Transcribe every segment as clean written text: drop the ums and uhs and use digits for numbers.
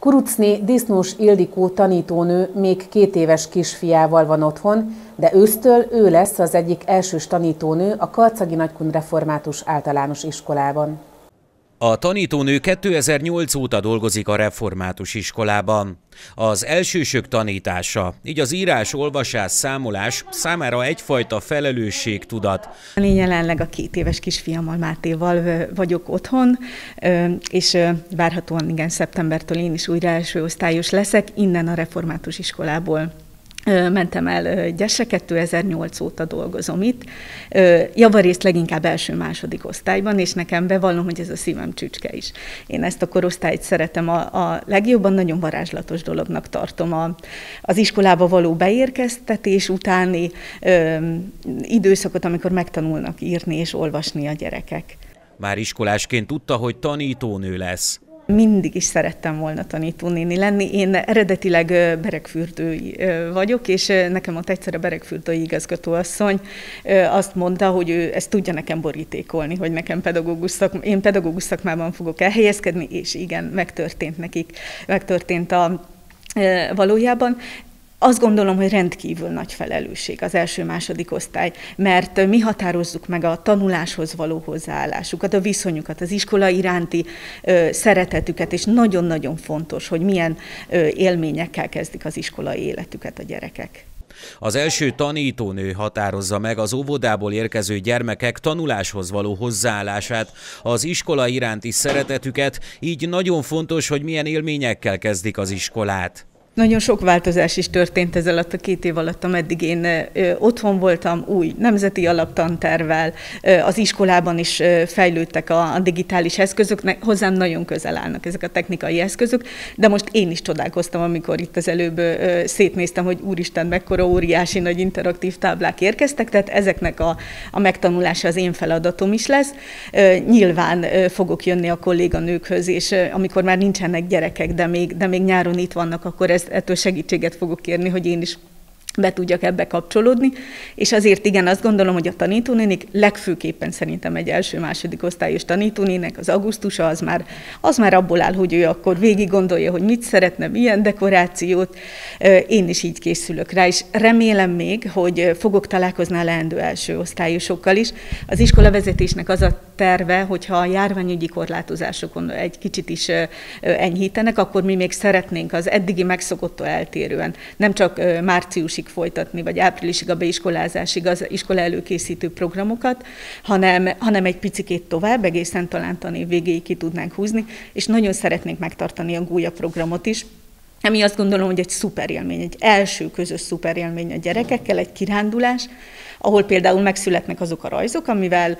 Kuruczny Disznós Ildikó tanítónő még 2 éves kisfiával van otthon, de ősztől ő lesz az egyik elsős tanítónő a Karcagi Nagykun Református Általános Iskolában. A tanítónő 2008 óta dolgozik a református iskolában. Az elsősök tanítása, így az írás, olvasás, számolás számára egyfajta felelősségtudat. Én jelenleg a 2 éves kisfiammal, Mátéval vagyok otthon, és várhatóan igen, szeptembertől én is újra első osztályos leszek, innen a református iskolából. Mentem el Gyesre, 2008 óta dolgozom itt, javarészt leginkább első-második osztályban, és nekem bevallom, hogy ez a szívem csücske is. Én ezt a korosztályt szeretem a legjobban, nagyon varázslatos dolognak tartom az iskolába való beérkeztetés utáni időszakot, amikor megtanulnak írni és olvasni a gyerekek. Már iskolásként tudta, hogy tanítónő lesz. Mindig is szerettem volna tanítónéni lenni. Én eredetileg beregfürdő vagyok, és nekem ott egyszer a beregfürdői igazgatóasszony azt mondta, hogy ő ezt tudja nekem borítékolni, hogy nekem én pedagógus szakmában fogok elhelyezkedni, és igen, megtörtént nekik, megtörtént valójában. Azt gondolom, hogy rendkívül nagy felelősség az első-második osztály, mert mi határozzuk meg a tanuláshoz való hozzáállásukat, a viszonyukat, az iskola iránti szeretetüket, és nagyon-nagyon fontos, hogy milyen élményekkel kezdik az iskolai életüket a gyerekek. Az első tanítónő határozza meg az óvodából érkező gyermekek tanuláshoz való hozzáállását, az iskola iránti szeretetüket, így nagyon fontos, hogy milyen élményekkel kezdik az iskolát. Nagyon sok változás is történt ez alatt a 2 év alatt, ameddig én otthon voltam, új nemzeti alaptantervvel, az iskolában is fejlődtek a digitális eszközök, hozzám nagyon közel állnak ezek a technikai eszközök, de most én is csodálkoztam, amikor itt az előbb szétnéztem, hogy úristen, mekkora óriási nagy interaktív táblák érkeztek, tehát ezeknek a megtanulása az én feladatom is lesz. Nyilván fogok jönni a kolléganőkhöz, és amikor már nincsenek gyerekek, de még nyáron itt vannak, akkor ettől segítséget fogok kérni, hogy én is be tudjak ebbe kapcsolódni, és azért igen, azt gondolom, hogy a tanítónénik legfőképpen szerintem egy első-második osztályos tanítónének az augusztusa az már abból áll, hogy ő akkor végig gondolja, hogy mit szeretne, milyen dekorációt. Én is így készülök rá, és remélem még, hogy fogok találkozni a leendő első osztályosokkal is. Az iskolavezetésnek az a terve, hogyha a járványügyi korlátozásokon egy kicsit is enyhítenek, akkor mi még szeretnénk az eddigi megszokottól eltérően nem csak márciusig folytatni, vagy áprilisig a beiskolázásig az iskola előkészítő programokat, hanem egy picikét tovább, egészen talán tanév végéig ki tudnánk húzni, és nagyon szeretnénk megtartani a gólya programot is, ami azt gondolom, hogy egy szuperélmény, egy első közös szuperélmény a gyerekekkel, egy kirándulás, ahol például megszületnek azok a rajzok, amivel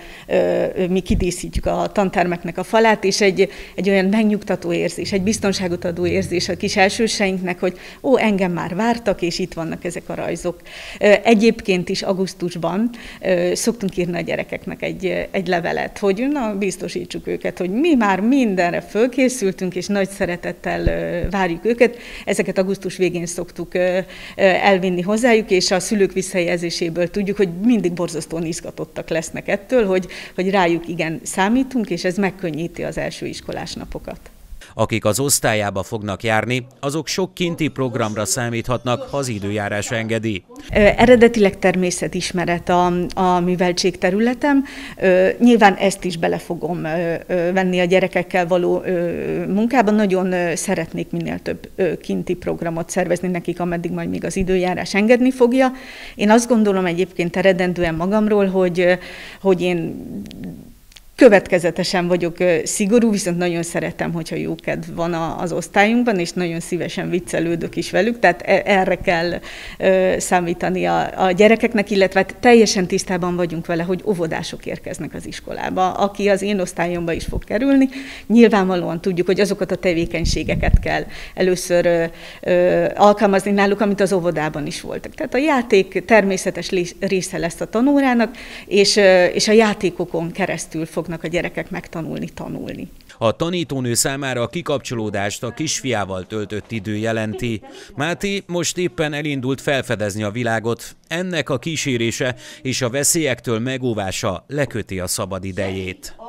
mi kidíszítjük a tantermeknek a falát, és egy olyan megnyugtató érzés, egy biztonságot adó érzés a kis elsőseinknek, hogy engem már vártak, és itt vannak ezek a rajzok. Egyébként is augusztusban szoktunk írni a gyerekeknek egy levelet, hogy biztosítsuk őket, hogy mi már mindenre fölkészültünk, és nagy szeretettel várjuk őket. Ezeket augusztus végén szoktuk elvinni hozzájuk, és a szülők visszajelzéséből tudjuk, hogy mindig borzasztóan izgatottak lesznek ettől, hogy rájuk igen számítunk, és ez megkönnyíti az első iskolás napokat. Akik az osztályába fognak járni, azok sok kinti programra számíthatnak, ha az időjárás engedi. Eredetileg természetismeret a műveltség területem. Nyilván ezt is bele fogom venni a gyerekekkel való munkában. Nagyon szeretnék minél több kinti programot szervezni nekik, ameddig majd még az időjárás engedni fogja. Én azt gondolom egyébként eredendően magamról, hogy én következetesen vagyok szigorú, viszont nagyon szeretem, hogyha jó kedv van az osztályunkban, és nagyon szívesen viccelődök is velük, tehát erre kell számítani a gyerekeknek, illetve teljesen tisztában vagyunk vele, hogy óvodások érkeznek az iskolába, aki az én osztályomba is fog kerülni. Nyilvánvalóan tudjuk, hogy azokat a tevékenységeket kell először alkalmazni náluk, amit az óvodában is voltak. Tehát a játék természetes része lesz a tanórának, és a játékokon keresztül fognak a gyerekek tanulni. A tanítónő számára a kikapcsolódást a kisfiával töltött idő jelenti. Máté most éppen elindult felfedezni a világot, ennek a kísérése és a veszélyektől megóvása leköti a szabadidejét.